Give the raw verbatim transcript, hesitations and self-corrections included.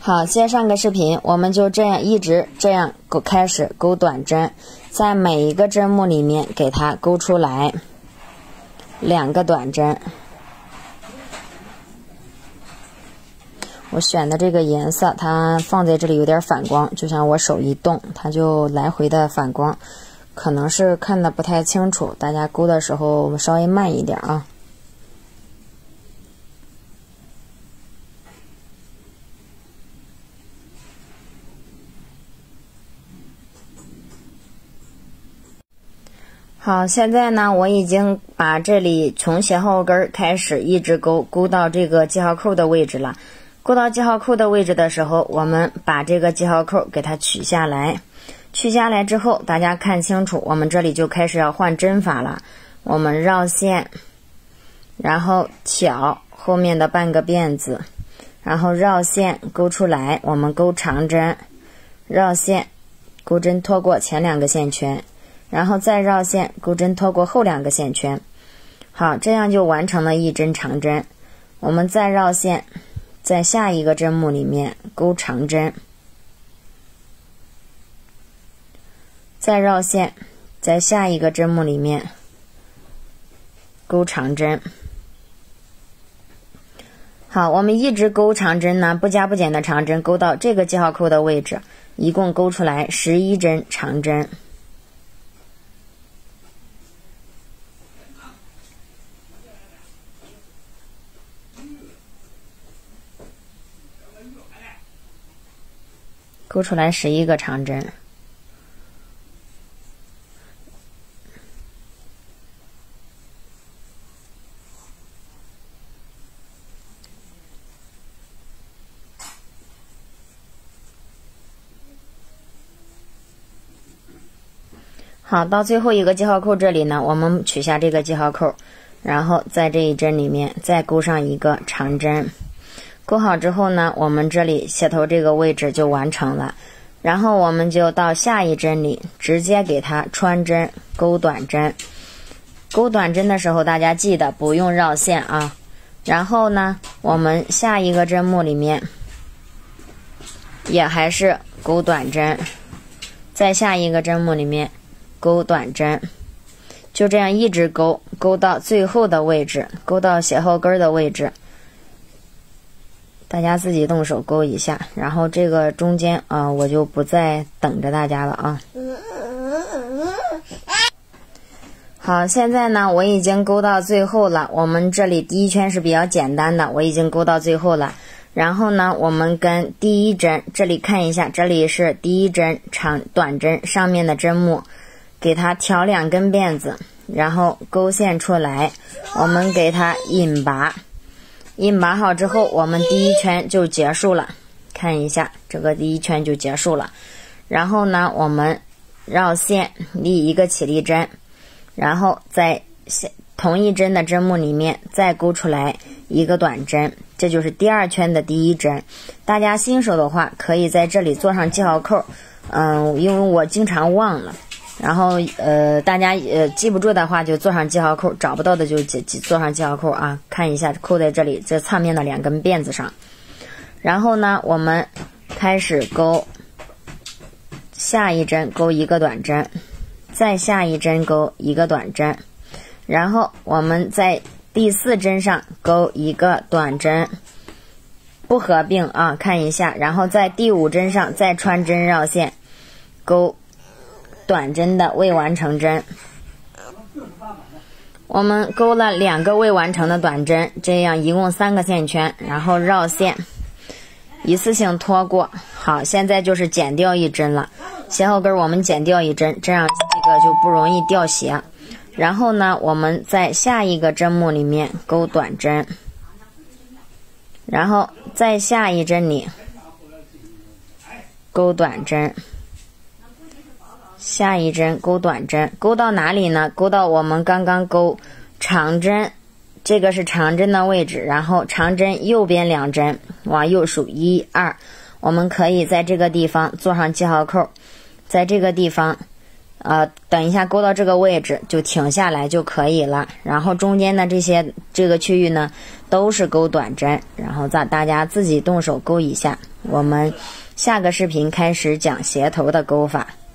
好，接上个视频，我们就这样一直这样勾开始勾短针，在每一个针目里面给它勾出来两个短针。我选的这个颜色，它放在这里有点反光，就像我手一动，它就来回的反光，可能是看的不太清楚，大家勾的时候稍微慢一点啊。好，现在呢，我已经把这里从鞋后跟开始一直勾勾到这个记号扣的位置了。勾到记号扣的位置的时候，我们把这个记号扣给它取下来。取下来之后，大家看清楚，我们这里就开始要换针法了。我们绕线，然后挑后面的半个辫子，然后绕线勾出来，我们勾长针，绕线钩针拖过前两个线圈。然后再绕线钩针拖过后两个线圈，好，这样就完成了一针长针。我们再绕线，在下一个针目里面钩长针，再绕线，在下一个针目里面钩长针。好，我们一直钩长针呢，不加不减的长针，钩到这个记号扣的位置，一共钩出来十一针长针。勾出来十一个长针。好，到最后一个记号扣这里呢，我们取下这个记号扣，然后在这一针里面再勾上一个长针。勾好之后呢，我们这里鞋头这个位置就完成了，然后我们就到下一针里直接给它穿针勾短针。勾短针的时候大家记得不用绕线啊。然后呢，我们下一个针目里面也还是勾短针，在下一个针目里面勾短针，就这样一直勾勾到最后的位置，勾到鞋后跟的位置，大家自己动手勾一下。然后这个中间啊、呃，我就不再等着大家了啊。好，现在呢我已经勾到最后了，我们这里第一圈是比较简单的，我已经勾到最后了。然后呢，我们跟第一针这里看一下，这里是第一针长短针上面的针目，给它挑两根辫子，然后勾线出来，我们给它引拔。引拔好之后，我们第一圈就结束了，看一下这个第一圈就结束了。然后呢，我们绕线立一个起立针，然后在同一针的针目里面再勾出来一个短针，这就是第二圈的第一针。大家新手的话可以在这里做上记号扣，嗯，因为我经常忘了，然后呃，大家呃记不住的话就做上记号扣，找不到的就做上记号扣啊。看一下扣在这里，这侧面的两根辫子上。然后呢，我们开始勾下一针，勾一个短针，再下一针勾一个短针，然后我们在第四针上勾一个短针，不合并啊，看一下。然后在第五针上再穿针绕线，勾短针的未完成针。我们勾了两个未完成的短针，这样一共三个线圈，然后绕线一次性拖过。好，现在就是剪掉一针了，鞋后跟我们剪掉一针，这样这个就不容易掉鞋。然后呢，我们在下一个针目里面勾短针，然后在下一针里勾短针，下一针勾短针，勾到哪里呢？勾到我们刚刚勾长针，这个是长针的位置，然后长针右边两针往右数一二，我们可以在这个地方做上记号扣，在这个地方呃，等一下勾到这个位置就停下来就可以了。然后中间的这些这个区域呢都是勾短针，然后咱大家自己动手勾一下。 我们下个视频开始讲鞋头的钩法。